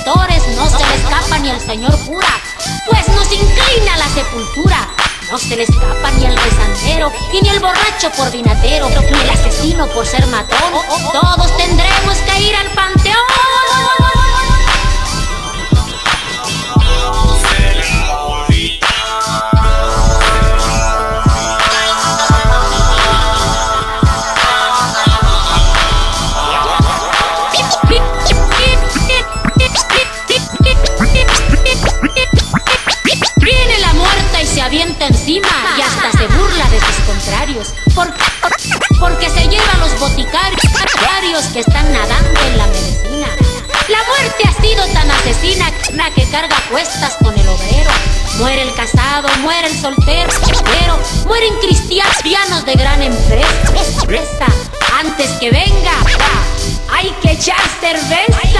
opositores no se le escapa ni el señor cura, pues nos inclina la sepultura. No se le escapa ni el rezandero, y ni el borracho por vinatero, ni el asesino por ser matón. Todos tendremos que ir al panteón. Viene la muerta y se avienta encima, y hasta se burla de sus contrarios, porque se lleva a los boticarios que están nadando en la medicina. La muerte ha sido tan asesina que carga cuestas con el obrero. Muere el casado, muere el soltero, pero mueren cristianos de gran empresa. Antes que venga, hay que echar cerveza.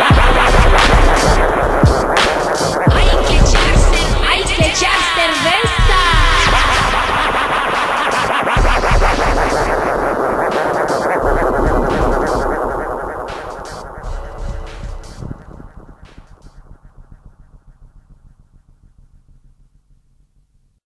Hay que echar cerveza.